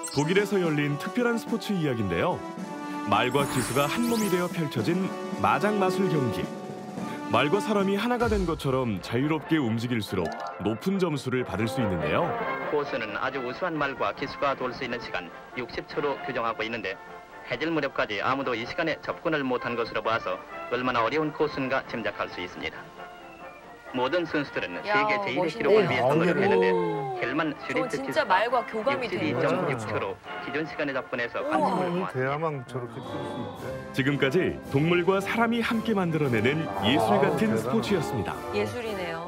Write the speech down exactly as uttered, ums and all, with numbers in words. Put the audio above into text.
독일에서 열린 특별한 스포츠 이야기인데요. 말과 기수가 한 몸이 되어 펼쳐진 마장 마술 경기. 말과 사람이 하나가 된 것처럼 자유롭게 움직일수록 높은 점수를 받을 수 있는데요. 코스는 아주 우수한 말과 기수가 돌 수 있는 시간 육십 초로 규정하고 있는데 해질 무렵까지 아무도 이 시간에 접근을 못한 것으로 봐서 얼마나 어려운 코스인가 짐작할 수 있습니다. 모든 선수들은 야, 세계 제일의 멋있네. 기록을 위해서 아, 노력했는데 오. 헬만 저 슈리트 진짜 기수가 말과 교감이 되는 거죠. 육십이 점 육 초로 기존 시간에 접근해서 우와. 관심을 오늘 모았습니다. 대야만 저렇게 뛸 수 있대. 지금까지 동물과 사람이 함께 만들어내는 예술 같은 아, 스포츠였습니다. 예술이네.